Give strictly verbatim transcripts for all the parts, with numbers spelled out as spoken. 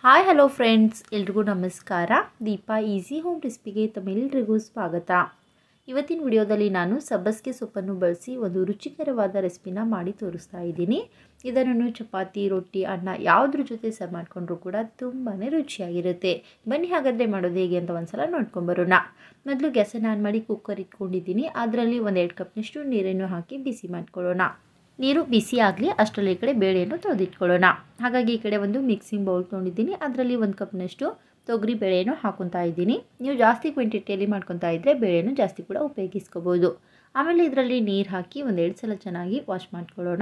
Hi hello friends, ಎಲ್ರಿಗೂ ನಮಸ್ಕಾರ. Deepa easy home ರೆಸಿಪಿಗೆ ತಮ್ಮೆಲ್ಲರಿಗೂ ಸ್ವಾಗತ. ಇವತ್ತಿನ ವಿಡಿಯೋದಲ್ಲಿ ನಾನು ಸಬ್ಬಸಿಗೆ ಸೊಪ್ಪನ್ನು ಬಳಸಿ ಒಂದು ರುಚಿಕರವಾದ ರೆಸಿಪಿನ ಮಾಡಿ ತೋರಿಸ್ತಾ ಇದ್ದೀನಿ. ಇದನ್ನು ಚಪಾತಿ, ರೊಟ್ಟಿ, ಅನ್ನ ಯಾವುದ್ರ ಜೊತೆ ಸರ್ವ್ ಮಾಡಿಕೊಂಡ್ರೂ ಕೂಡ ತುಂಬಾ ರುಚಿಯಾಗಿರುತ್ತೆ. ಬನ್ನಿ ಹಾಗಾದರೆ ಮಾಡೋದು ಹೇಗೆ ಅಂತ ಒಂದ್ಸಲ ನೋಡ್ಕೊಂಬರೋಣ. ಮೊದಲು ಗ್ಯಾಸನ್ನು ಆನ್ ಮಾಡಿ ಕುಕ್ಕರ್ ಇಟ್ಕೊಂಡಿದ್ದೀನಿ. ಅದರಲ್ಲಿ ಒಂದೆರಡು ಕಪ್ನಷ್ಟು ನೀರನ್ನು ಹಾಕಿ ಬಿಸಿ ಮಾಡ್ಕೊಳ್ಳೋಣ. ನೀರು ಬಿಸಿ ಆಗಲಿ ಅಷ್ಟರಲ್ಲಿ ಈ ಕಡೆ ಬೇಳೆಯನ್ನು ತೊಳೆದಿಟ್ಕೊಳ್ಳೋಣ. ಹಾಗಾಗಿ ಈ ಕಡೆ ಒಂದು ಮಿಕ್ಸಿಂಗ್ ಬೌಲ್ ತೊಗೊಂಡಿದ್ದೀನಿ. ಅದರಲ್ಲಿ ಒಂದು ಕಪ್ನಷ್ಟು ತೊಗರಿ ಬೇಳೆಯನ್ನು ಹಾಕೊತಾ ಇದ್ದೀನಿ. ನೀವು ಜಾಸ್ತಿ ಕ್ವಾಂಟಿಟಿಯಲ್ಲಿ ಮಾಡ್ಕೊತಾ ಇದ್ದರೆ ಬೇಳೆಯನ್ನು ಜಾಸ್ತಿ ಕೂಡ ಉಪಯೋಗಿಸ್ಕೋಬೋದು. ಆಮೇಲೆ ಇದರಲ್ಲಿ ನೀರು ಹಾಕಿ ಒಂದೆರಡು ಸಲ ಚೆನ್ನಾಗಿ ವಾಶ್ ಮಾಡ್ಕೊಳ್ಳೋಣ.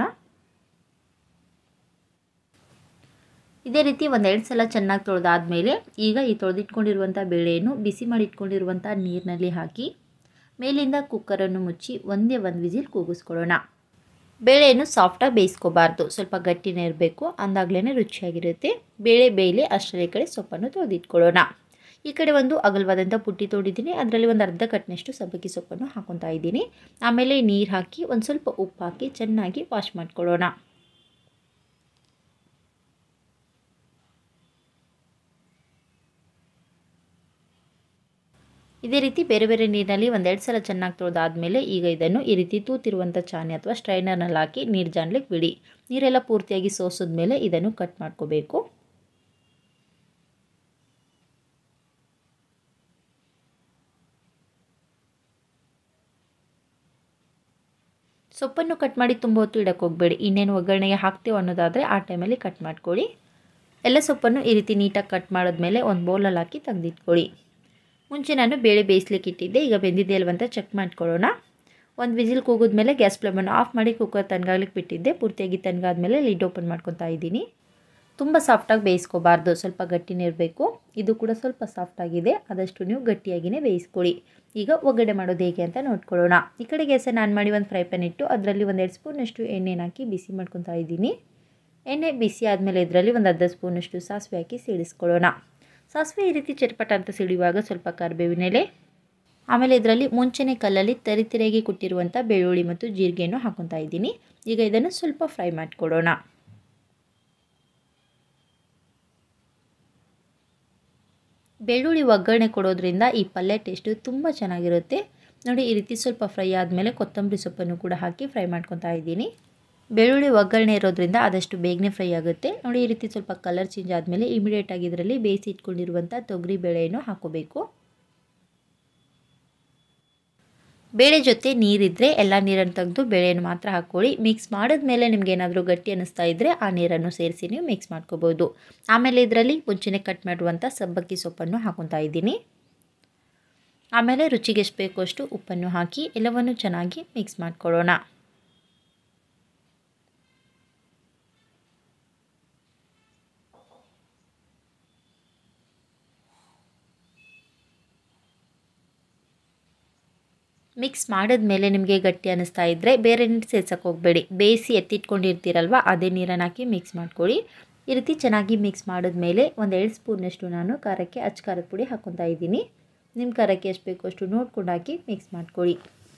ಇದೇ ರೀತಿ ಒಂದೆರಡು ಸಲ ಚೆನ್ನಾಗಿ ತೊಳೆದಾದ್ಮೇಲೆ ಈಗ ಈ ತೊಳೆದಿಟ್ಕೊಂಡಿರುವಂಥ ಬೇಳೆಯನ್ನು ಬಿಸಿ ಮಾಡಿ ಇಟ್ಕೊಂಡಿರುವಂಥ ನೀರಿನಲ್ಲಿ ಹಾಕಿ ಮೇಲಿಂದ ಕುಕ್ಕರನ್ನು ಮುಚ್ಚಿ ಒಂದೇ ಒಂದು ವಿಸಿಲ್ ಕೂಗಿಸ್ಕೊಳ್ಳೋಣ. ಬೇಳೆಯನ್ನು ಸಾಫ್ಟಾಗಿ ಬೇಯಿಸ್ಕೋಬಾರ್ದು, ಸ್ವಲ್ಪ ಗಟ್ಟಿನೇ ಇರಬೇಕು, ಅಂದಾಗಲೇ ರುಚಿಯಾಗಿರುತ್ತೆ. ಬೇಳೆ ಬೇಯಲಿ ಅಷ್ಟರಲ್ಲಿ ಕಡೆ ಸೊಪ್ಪನ್ನು ತೊಳೆದಿಟ್ಕೊಳ್ಳೋಣ. ಈ ಕಡೆ ಒಂದು ಅಗಲವಾದಂಥ ಪುಟ್ಟಿ ತೊಗೊಂಡಿದ್ದೀನಿ. ಅದರಲ್ಲಿ ಒಂದು ಅರ್ಧ ಕಟ್ನಷ್ಟು ಸಬ್ಬಕ್ಕಿ ಸೊಪ್ಪನ್ನು ಹಾಕೊತಾ ಇದ್ದೀನಿ. ಆಮೇಲೆ ನೀರು ಹಾಕಿ ಒಂದು ಸ್ವಲ್ಪ ಉಪ್ಪು ಹಾಕಿ ಚೆನ್ನಾಗಿ ವಾಶ್ ಮಾಡ್ಕೊಳ್ಳೋಣ. ಇದೇ ರೀತಿ ಬೇರೆ ಬೇರೆ ನೀರಿನಲ್ಲಿ ಒಂದೆರಡು ಸಲ ಚೆನ್ನಾಗಿ ತೊಳೆದಾದ್ಮೇಲೆ ಈಗ ಇದನ್ನು ಈ ರೀತಿ ತೂತಿರುವಂಥ ಚಾನೆ ಅಥವಾ ಸ್ಟ್ರೈನರ್ನಲ್ಲಿ ಹಾಕಿ ನೀರು ಜಾನ್ಲಿಕ್ಕೆ ಬಿಡಿ. ನೀರೆಲ್ಲ ಪೂರ್ತಿಯಾಗಿ ಸೋಸಿದ್ಮೇಲೆ ಇದನ್ನು ಕಟ್ ಮಾಡ್ಕೋಬೇಕು. ಸೊಪ್ಪನ್ನು ಕಟ್ ಮಾಡಿ ತುಂಬ ಹೊತ್ತು ಇಡಕ್ಕೆ ಹೋಗಬೇಡಿ. ಇನ್ನೇನು ಒಗ್ಗರಣೆಗೆ ಹಾಕ್ತೇವೆ ಅನ್ನೋದಾದರೆ ಆ ಟೈಮಲ್ಲಿ ಕಟ್ ಮಾಡ್ಕೊಳ್ಳಿ. ಎಲ್ಲ ಸೊಪ್ಪನ್ನು ಈ ರೀತಿ ನೀಟಾಗಿ ಕಟ್ ಮಾಡಿದ್ಮೇಲೆ ಒಂದು ಬೌಲಲ್ಲಿ ಹಾಕಿ ತೆಗೆದಿಟ್ಕೊಳ್ಳಿ. ಮುಂಚೆ ನಾನು ಬೇಳೆ ಬೇಯಿಸ್ಲಿಕ್ಕೆ ಇಟ್ಟಿದ್ದೆ. ಈಗ ಬೆಂದಿದೆ ಅಲ್ವಂತ ಚೆಕ್ ಮಾಡ್ಕೊಳ್ಳೋಣ. ಒಂದು ವಿಸಿಲ್ ಕೂಗಿದ್ಮೇಲೆ ಗ್ಯಾಸ್ ಫ್ಲೇಮನ್ನು ಆಫ್ ಮಾಡಿ ಕುಕ್ಕರ್ ತಣ್ಣಗಾಗ್ಲಿಕ್ಕೆ ಬಿಟ್ಟಿದ್ದೆ. ಪೂರ್ತಿಯಾಗಿ ತಣ್ಣಗಾದ್ಮೇಲೆ ಲಿಡ್ ಓಪನ್ ಮಾಡ್ಕೊತಾ ಇದ್ದೀನಿ. ತುಂಬ ಸಾಫ್ಟಾಗಿ ಬೇಯಿಸ್ಕೋಬಾರ್ದು, ಸ್ವಲ್ಪ ಗಟ್ಟಿನೇ ಇರಬೇಕು. ಇದು ಕೂಡ ಸ್ವಲ್ಪ ಸಾಫ್ಟಾಗಿದೆ, ಆದಷ್ಟು ನೀವು ಗಟ್ಟಿಯಾಗಿಯೇ ಬೇಯಿಸ್ಕೊಳ್ಳಿ. ಈಗ ಒಗ್ಗರಣೆ ಮಾಡೋದು ಹೇಗೆ ಅಂತ ನೋಡ್ಕೊಳ್ಳೋಣ. ಈ ಕಡೆ ಗ್ಯಾಸನ್ನು ಆನ್ ಮಾಡಿ ಒಂದು ಫ್ರೈ ಪ್ಯಾನ್ ಇಟ್ಟು ಅದರಲ್ಲಿ ಒಂದೆರಡು ಸ್ಪೂನಷ್ಟು ಎಣ್ಣೆನ ಹಾಕಿ ಬಿಸಿ ಮಾಡ್ಕೊತಾ ಇದ್ದೀನಿ. ಎಣ್ಣೆ ಬಿಸಿ ಆದಮೇಲೆ ಇದರಲ್ಲಿ ಒಂದು ಅರ್ಧ ಸ್ಪೂನಷ್ಟು ಸಾಸಿವೆ ಹಾಕಿ ಸಿಡಿಸ್ಕೊಳ್ಳೋಣ. ಸಾಸಿವೆ ಈ ರೀತಿ ಚಟ್ಪಟ ಅಂತ ಸಿಡಿಯುವಾಗ ಸ್ವಲ್ಪ ಕರಿಬೇವಿನ ಎಲೆ, ಆಮೇಲೆ ಇದರಲ್ಲಿ ಮುಂಚೆನೇ ಕಲ್ಲಲ್ಲಿ ತರಿತರಿಯಾಗಿ ಕುಟ್ಟಿರುವಂಥ ಬೆಳ್ಳುಳ್ಳಿ ಮತ್ತು ಜೀರಿಗೆಯನ್ನು ಹಾಕೊತಾ ಇದ್ದೀನಿ. ಈಗ ಇದನ್ನು ಸ್ವಲ್ಪ ಫ್ರೈ ಮಾಡ್ಕೊಳ್ಳೋಣ. ಬೆಳ್ಳುಳ್ಳಿ ಒಗ್ಗರಣೆ ಕೊಡೋದ್ರಿಂದ ಈ ಪಲ್ಯ ಟೇಸ್ಟು ತುಂಬ ಚೆನ್ನಾಗಿರುತ್ತೆ. ನೋಡಿ, ಈ ರೀತಿ ಸ್ವಲ್ಪ ಫ್ರೈ ಆದಮೇಲೆ ಕೊತ್ತಂಬರಿ ಸೊಪ್ಪನ್ನು ಕೂಡ ಹಾಕಿ ಫ್ರೈ ಮಾಡ್ಕೊತಾ ಇದ್ದೀನಿ. ಬೆಳ್ಳುಳ್ಳಿ ಒಗ್ಗರಣೆ ಇರೋದ್ರಿಂದ ಆದಷ್ಟು ಬೇಗನೆ ಫ್ರೈ ಆಗುತ್ತೆ. ನೋಡಿ, ಈ ರೀತಿ ಸ್ವಲ್ಪ ಕಲರ್ ಚೇಂಜ್ ಆದಮೇಲೆ ಇಮಿಡಿಯೇಟಾಗಿ ಇದರಲ್ಲಿ ಬೇಯಿಸಿ ಇಟ್ಕೊಂಡಿರುವಂಥ ತೊಗರಿ ಬೇಳೆಯನ್ನು ಹಾಕೋಬೇಕು. ಬೇಳೆ ಜೊತೆ ನೀರಿದ್ದರೆ ಎಲ್ಲ ನೀರನ್ನು ತೆಗೆದು ಬೇಳೆಯನ್ನು ಮಾತ್ರ ಹಾಕ್ಕೊಳ್ಳಿ. ಮಿಕ್ಸ್ ಮಾಡಿದ್ಮೇಲೆ ನಿಮ್ಗೆ ಏನಾದರೂ ಗಟ್ಟಿ ಅನ್ನಿಸ್ತಾ ಇದ್ದರೆ ಆ ನೀರನ್ನು ಸೇರಿಸಿ ನೀವು ಮಿಕ್ಸ್ ಮಾಡ್ಕೋಬೋದು. ಆಮೇಲೆ ಇದರಲ್ಲಿ ಮುಂಚೆನೇ ಕಟ್ ಮಾಡಿರುವಂಥ ಸಬ್ಬಕ್ಕಿ ಸೊಪ್ಪನ್ನು ಹಾಕೊತಾ ಇದ್ದೀನಿ. ಆಮೇಲೆ ರುಚಿಗೆ ಎಷ್ಟು ಬೇಕೋ ಅಷ್ಟು ಉಪ್ಪನ್ನು ಹಾಕಿ ಎಲ್ಲವನ್ನು ಚೆನ್ನಾಗಿ ಮಿಕ್ಸ್ ಮಾಡ್ಕೊಳ್ಳೋಣ. ಮಿಕ್ಸ್ ಮಾಡಿದ್ಮೇಲೆ ನಿಮಗೆ ಗಟ್ಟಿ ಅನ್ನಿಸ್ತಾ ಇದ್ದರೆ ಬೇರೆ ನೀರು ಸೇರ್ಸಕ್ಕೆ ಹೋಗಬೇಡಿ. ಬೇಯಿಸಿ ಎತ್ತಿಟ್ಕೊಂಡಿರ್ತೀರಲ್ವ ಅದೇ ನೀರನ್ನು ಹಾಕಿ ಮಿಕ್ಸ್ ಮಾಡ್ಕೊಳ್ಳಿ. ಈ ರೀತಿ ಚೆನ್ನಾಗಿ ಮಿಕ್ಸ್ ಮಾಡಿದ್ಮೇಲೆ ಒಂದೆರಡು ಸ್ಪೂನಷ್ಟು ನಾನು ಖಾರಕ್ಕೆ ಅಚ್ಚ ಖಾರದ ಪುಡಿ ಹಾಕ್ಕೊತಾ ಇದ್ದೀನಿ. ನಿಮ್ಮ ಖಾರಕ್ಕೆ ಎಷ್ಟು ಬೇಕೋ ಅಷ್ಟು ನೋಡ್ಕೊಂಡು ಹಾಕಿ ಮಿಕ್ಸ್ ಮಾಡ್ಕೊಳ್ಳಿ.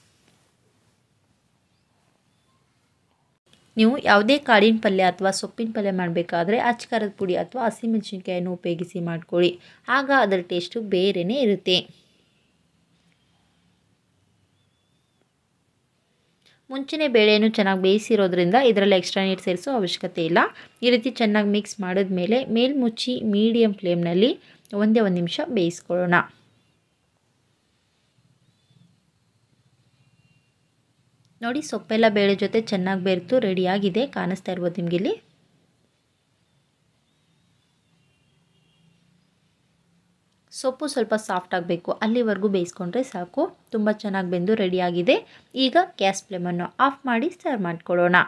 ನೀವು ಯಾವುದೇ ಕಾಳಿನ ಪಲ್ಯ ಅಥವಾ ಸೊಪ್ಪಿನ ಪಲ್ಯ ಮಾಡಬೇಕಾದ್ರೆ ಅಚ್ಚ ಖಾರದ ಪುಡಿ ಅಥವಾ ಹಸಿಮೆಣಸಿನ್ಕಾಯನ್ನು ಉಪಯೋಗಿಸಿ ಮಾಡ್ಕೊಳ್ಳಿ. ಆಗ ಅದರ ಟೇಸ್ಟು ಬೇರೆಯೇ ಇರುತ್ತೆ. ಮುಂಚೆನೇ ಬೇಳೆಯನ್ನು ಚೆನ್ನಾಗಿ ಬೇಯಿಸಿರೋದ್ರಿಂದ ಇದರಲ್ಲಿ ಎಕ್ಸ್ಟ್ರಾ ನೀರು ಸೇರಿಸೋ ಅವಶ್ಯಕತೆ ಇಲ್ಲ. ಈ ರೀತಿ ಚೆನ್ನಾಗಿ ಮಿಕ್ಸ್ ಮಾಡಿದ್ಮೇಲೆ ಮೇಲ್ಮುಚ್ಚಿ ಮೀಡಿಯಮ್ ಫ್ಲೇಮ್ನಲ್ಲಿ ಒಂದೇ ಒಂದು ನಿಮಿಷ ಬೇಯಿಸ್ಕೊಳ್ಳೋಣ. ನೋಡಿ, ಸೊಪ್ಪೆಲ್ಲ ಬೇಳೆ ಜೊತೆ ಚೆನ್ನಾಗಿ ಬೆರೆತು ರೆಡಿಯಾಗಿದೆ. ಕಾಣಿಸ್ತಾ ಇರ್ಬೋದು ನಿಮಗಿಲ್ಲಿ. ಸೊಪ್ಪು ಸ್ವಲ್ಪ ಸಾಫ್ಟ್ ಆಗಬೇಕು, ಅಲ್ಲಿವರೆಗೂ ಬೇಯಿಸ್ಕೊಂಡ್ರೆ ಸಾಕು. ತುಂಬ ಚೆನ್ನಾಗಿ ಬೆಂದು ರೆಡಿಯಾಗಿದೆ. ಈಗ ಗ್ಯಾಸ್ ಫ್ಲೇಮನ್ನು ಆಫ್ ಮಾಡಿ ಸರ್ವ್ ಮಾಡ್ಕೊಳ್ಳೋಣ.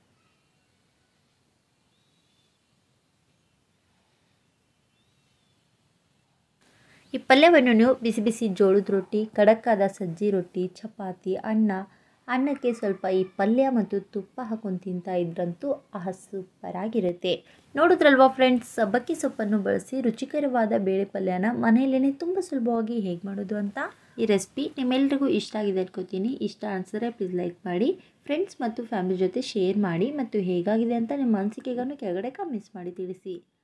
ಈ ಪಲ್ಯವನ್ನು ನೀವು ಬಿಸಿ ಬಿಸಿ ಜೋಳದ ರೊಟ್ಟಿ, ಖಡಕ್ಕಾದ ಸಜ್ಜಿ ರೊಟ್ಟಿ, ಚಪಾತಿ, ಅನ್ನ ಅನ್ನಕ್ಕೆ ಸ್ವಲ್ಪ ಈ ಪಲ್ಯ ಮತ್ತು ತುಪ್ಪ ಹಾಕೊಂಡು ತಿಂತಾ ಇದ್ರಂತೂ ಆಹ ಸೂಪರಾಗಿರುತ್ತೆ. ನೋಡಿದ್ರಲ್ವಾ ಫ್ರೆಂಡ್ಸ್, ಸಬ್ಬಕ್ಕಿ ಸೊಪ್ಪನ್ನು ಬಳಸಿ ರುಚಿಕರವಾದ ಬೇಳೆ ಪಲ್ಯನ ಮನೆಯಲ್ಲೇ ತುಂಬ ಸುಲಭವಾಗಿ ಹೇಗೆ ಮಾಡೋದು ಅಂತ. ಈ ರೆಸಿಪಿ ನಿಮ್ಮೆಲ್ಲರಿಗೂ ಇಷ್ಟ ಆಗಿದೆ ಅನ್ಕೋತೀನಿ. ಇಷ್ಟ ಅನಿಸಿದ್ರೆ ಪ್ಲೀಸ್ ಲೈಕ್ ಮಾಡಿ, ಫ್ರೆಂಡ್ಸ್ ಮತ್ತು ಫ್ಯಾಮಿಲಿ ಜೊತೆ ಶೇರ್ ಮಾಡಿ, ಮತ್ತು ಹೇಗಾಗಿದೆ ಅಂತ ನಿಮ್ಮ ಅನಿಸಿಕೆಗಳನ್ನು ಕೆಳಗಡೆ ಕಮೆಂಟ್ಸ್ ಮಾಡಿ ತಿಳಿಸಿ.